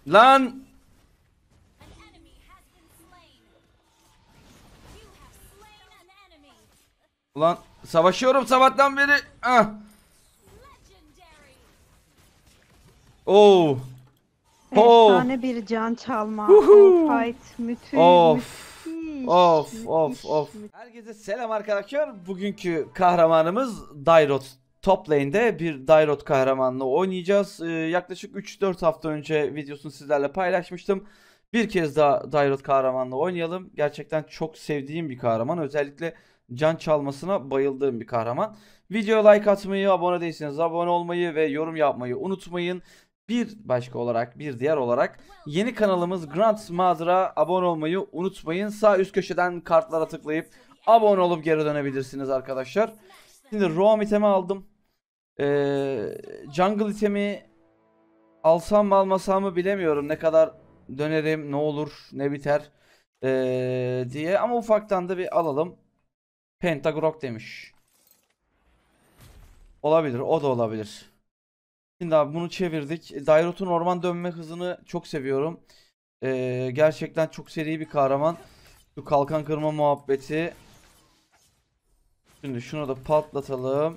Lan! Ulan savaşıyorum sabahtan beri. Ah. Oo. Oo. Efsane bir can çalma. O Huhu. fight Of. müthiş, Of of müthiş, of. Herkese selam arkadaşlar. Bugünkü kahramanımız Dairot. Top lane'de bir Dairot kahramanlığı oynayacağız. Yaklaşık 3-4 hafta önce videosunu sizlerle paylaşmıştım. Bir kez daha Dairot kahramanlığı oynayalım. Gerçekten çok sevdiğim bir kahraman. Özellikle can çalmasına bayıldığım bir kahraman. Videoya like atmayı, abone değilseniz abone olmayı ve yorum yapmayı unutmayın. Bir diğer olarak yeni kanalımız Grand Mother'a abone olmayı unutmayın. Sağ üst köşeden kartlara tıklayıp abone olup geri dönebilirsiniz arkadaşlar. Şimdi Roam itemi aldım. Jungle itemi alsam mı almasam mı bilemiyorum. Ne kadar dönerim, ne olur, ne biter diye. Ama ufaktan da bir alalım. Pentagrok demiş. Olabilir, o da olabilir. Şimdi abi bunu çevirdik. Dairot'un orman dönme hızını çok seviyorum. Gerçekten çok seri bir kahraman. Şu kalkan kırma muhabbeti. Şimdi şunu da patlatalım.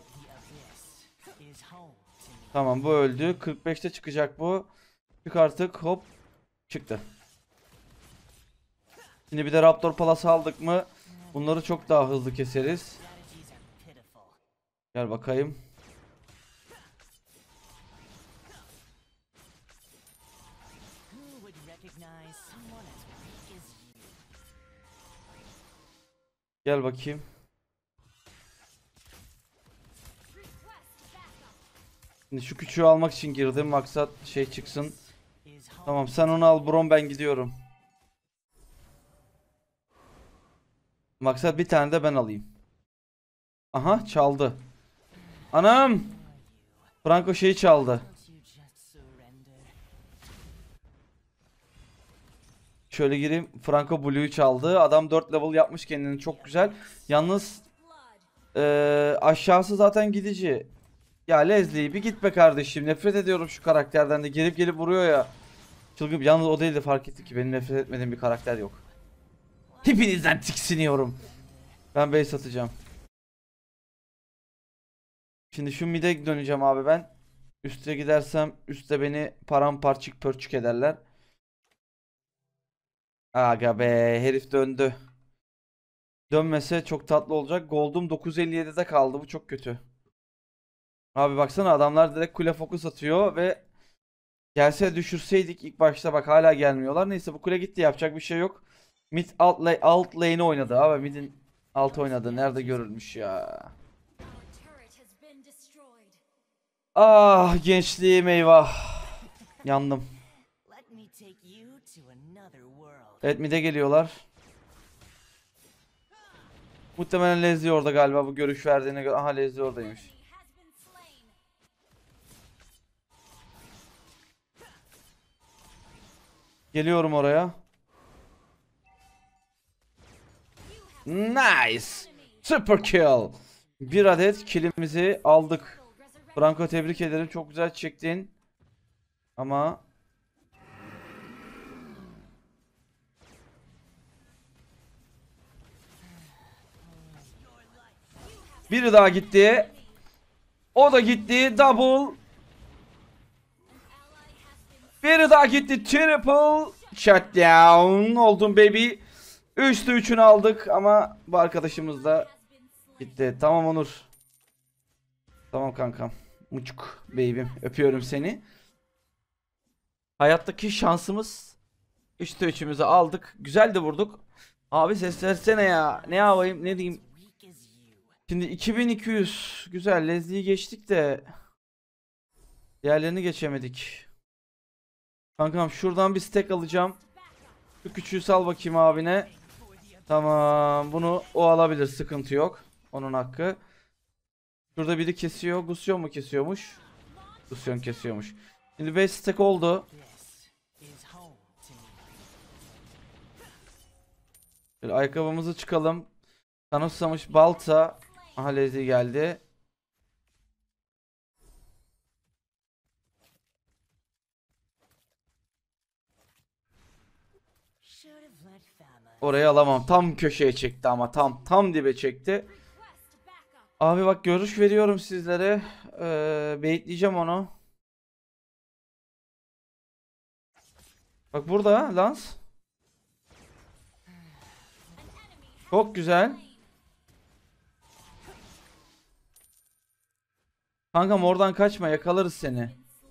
Tamam bu öldü. 45'te çıkacak bu. Çık artık, hop. Çıktı. Şimdi bir de Raptor Palas aldık mı bunları çok daha hızlı keseriz. Gel bakayım. Gel bakayım. Şimdi şu küçüğü almak için girdim. Maksat şey çıksın. Tamam sen onu al Brom, ben gidiyorum. Maksat bir tane de ben alayım. Aha çaldı. Anam! Franco şeyi çaldı. Şöyle gireyim. Franco Blue'yu çaldı. Adam 4 level yapmış kendini, çok güzel. Yalnız aşağısı zaten gidici. Ya Leslie bir git be kardeşim. Nefret ediyorum şu karakterden de. Gelip gelip vuruyor ya. Çılgın. Yalnız o değil de fark etti ki benim nefret etmediğim bir karakter yok. Hepinizden tiksiniyorum. Ben base atacağım. Şimdi şu mid'e döneceğim abi ben. Üste gidersem üstte beni paramparçık pörçük ederler. Aga be, herif döndü. Dönmese çok tatlı olacak. Gold'um 957'de kaldı. Bu çok kötü. Abi baksana adamlar direkt kule fokus atıyor ve gelse düşürseydik ilk başta, bak hala gelmiyorlar. Neyse bu kule gitti, yapacak bir şey yok. Mid alt lane'i oynadı abi. Mid'in alt oynadı. Nerede görülmüş ya. Ah gençliğim, eyvah. Yandım. Evet mid'e geliyorlar. Muhtemelen Leslie orada galiba, bu görüş verdiğine göre. Aha Leslie oradaymış. Geliyorum oraya. Nice. Super kill. Bir adet killimizi aldık. Franco tebrik ederim. Çok güzel çektin. Ama biri daha gitti. O da gitti. Double. Biri daha gitti. Triple. Shutdown. Oldum baby. 3'te 3'ünü aldık ama bu arkadaşımız da gitti. Tamam Onur. Tamam kankam. Muçuk baby'm. Öpüyorum seni. Hayattaki şansımız, 3'te 3'ümüzü aldık. Güzel de vurduk. Abi ses versene ya. Ne yapayım, ne diyeyim. Şimdi 2200. Güzel. Leslie'yi geçtik de diğerlerini geçemedik. Kankam şuradan bir stack alacağım. Şu küçüğü sal bakayım abine. Tamam. Bunu o alabilir. Sıkıntı yok. Onun hakkı. Şurada biri kesiyor. Gusyon mu kesiyormuş? Gusyon kesiyormuş. Şimdi 5 stack oldu. Şöyle ayakkabımızı çıkalım. Kanıtsamış balta. Aha Leslie geldi. Orayı alamam. Tam köşeye çekti ama tam dibe çekti. Abi bak görüş veriyorum sizlere. Baitleyeceğim onu. Bak burada Lance. Çok güzel. Kankam oradan kaçma, yakalarız seni.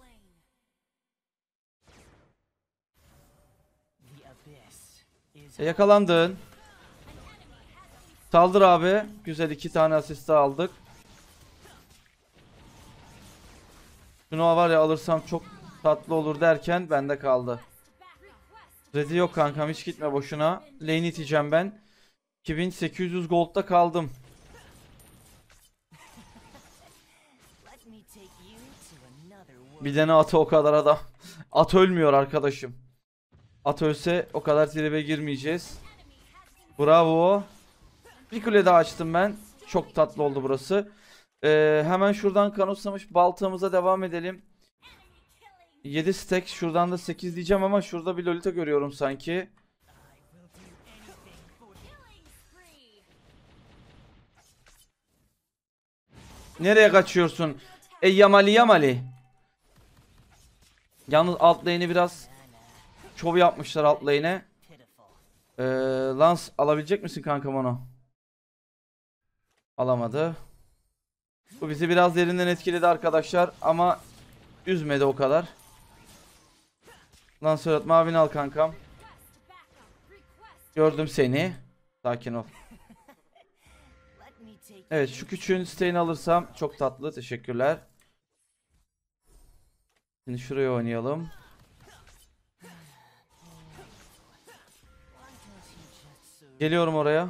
Yakalandın. Saldır abi. Güzel, 2 tane asist aldık. Şunu var ya, alırsam çok tatlı olur derken bende kaldı. Red'i yok kankam, hiç gitme boşuna. Lane iteceğim ben. 2800 gold'da kaldım. Bir tane atı o kadar adam. At ölmüyor arkadaşım. At ölse o kadar tribe girmeyeceğiz. Bravo. Bir kule daha açtım ben. Çok tatlı oldu burası. Hemen şuradan kanutsamış baltığımıza devam edelim. 7 stack, şuradan da 8 diyeceğim ama şurada bir Lolita görüyorum sanki. Nereye kaçıyorsun? Yamali Yamali. Yalnız alt lane'i biraz şov yapmışlar alt lane'e. Lance alabilecek misin kankam onu? Alamadı. Bu bizi biraz derinden etkiledi arkadaşlar ama üzmedi o kadar. Lancelot mavini al kankam. Gördüm seni. Sakin ol. Evet, şu küçüğün isteğini alırsam çok tatlı, teşekkürler. Şimdi şuraya oynayalım. Geliyorum oraya.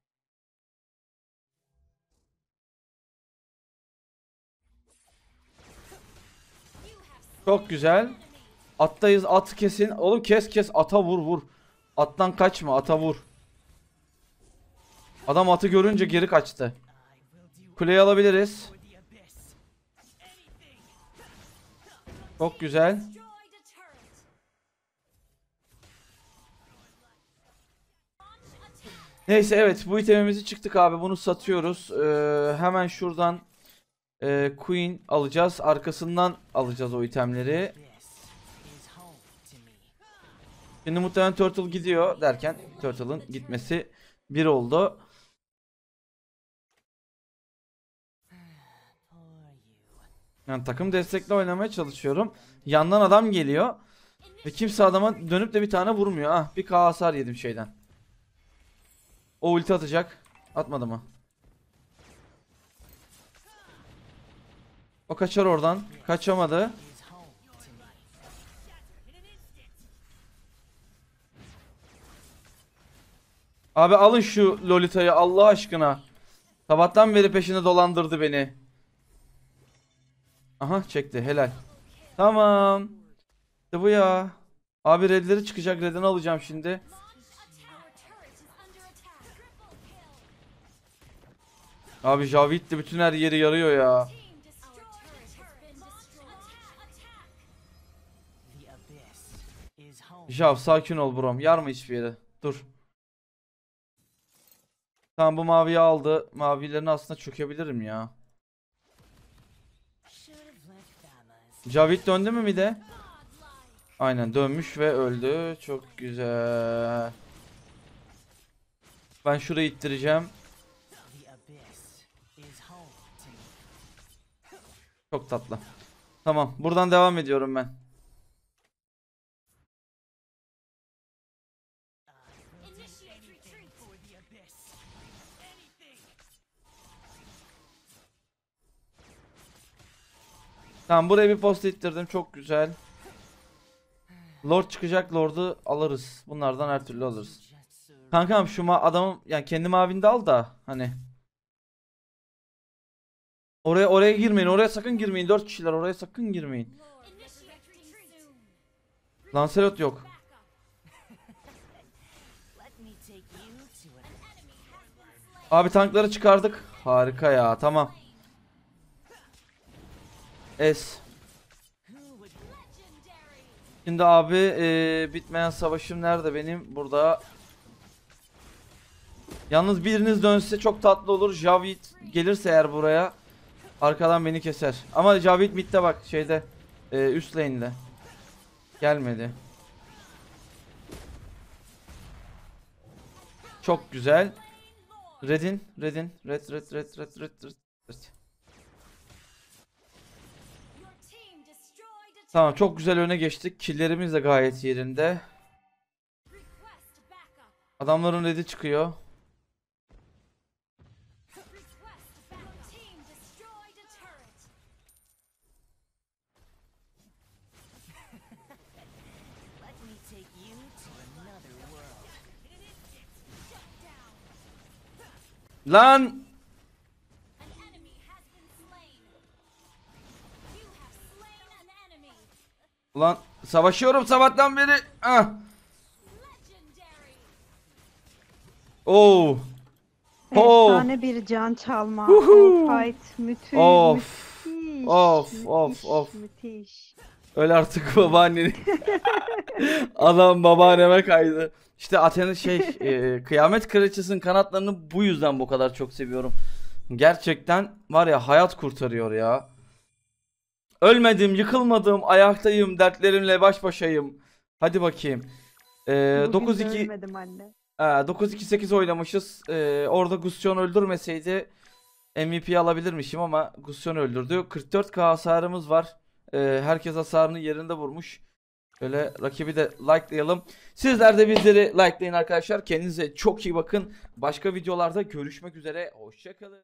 Çok güzel. Attayız, at kesin. Oğlum kes ata vur. Attan kaçma, ata vur. Adam atı görünce geri kaçtı. Kuleyi alabiliriz. Çok güzel. Neyse, evet, bu itemimizi çıktık abi, bunu satıyoruz. Hemen şuradan Queen alacağız. Arkasından alacağız o itemleri. Şimdi muhtemelen Turtle gidiyor derken Turtle'ın gitmesi bir oldu. Yani takım destekli oynamaya çalışıyorum. Yandan adam geliyor. Ve kimse adama dönüp de bir tane vurmuyor. Ah, bir K hasar yedim şeyden. O ulti atacak. Atmadı mı? O kaçar oradan. Kaçamadı. Abi alın şu Lolita'yı Allah aşkına. Sabahtan beri peşinde dolandırdı beni. Aha, çekti, helal. Tamam. İşte bu ya. Abi redleri çıkacak, redini alacağım şimdi. Abi Javit de bütün her yeri yarıyor ya. Jav sakin ol brom, yarma hiçbir yere. Dur. Tamam, bu maviyi aldı. Mavilerini aslında çökebilirim ya. Javit döndü mü bir de? Aynen dönmüş ve öldü. Çok güzel. Ben şurayı ittireceğim. Çok tatlı. Tamam, buradan devam ediyorum ben. Tamam, buraya bir post ittirdim, çok güzel. Lord çıkacak, Lord'u alırız. Bunlardan her türlü alırız. Kankam şu adamın, yani kendi mavini de al da hani. Oraya girmeyin. Oraya sakın girmeyin. 4 kişiler, oraya sakın girmeyin. Lancelot yok. Abi tankları çıkardık. Harika ya, tamam. Şimdi abi bitmeyen savaşım nerede benim? Burada. Yalnız biriniz dönse çok tatlı olur. Javit gelirse eğer buraya arkadan beni keser. Ama Javit midde bak şeyde üst lane'de. Gelmedi. Çok güzel. Red. Tamam, çok güzel öne geçtik. Killlerimiz de gayet yerinde. Adamların red'i çıkıyor. Lan! Ulan savaşıyorum sabahtan beri. Ah. Oo. Oh. Efsane bir can çalma. Huhu. O fight müthiş. Of. Müthiş. Of. Müthiş. Öyle artık babaanneni. Adam babaanneme kaydı. İşte Athena Kıyamet Kraliçesi'nin kanatlarını bu yüzden bu kadar çok seviyorum. Gerçekten var ya, hayat kurtarıyor ya. Ölmedim, yıkılmadım, ayaktayım, dertlerimle baş başayım. Hadi bakayım. Bugün de 9-2 ölmedim anne. 9-2-8 oynamışız. Orada Gusion öldürmeseydi MVP alabilirmişim ama Gusion öldürdü. 44k hasarımız var. Herkes hasarını yerinde vurmuş. Böyle rakibi de likelayalım. Sizler de bizleri likelayın arkadaşlar. Kendinize çok iyi bakın. Başka videolarda görüşmek üzere. Hoşça kalın.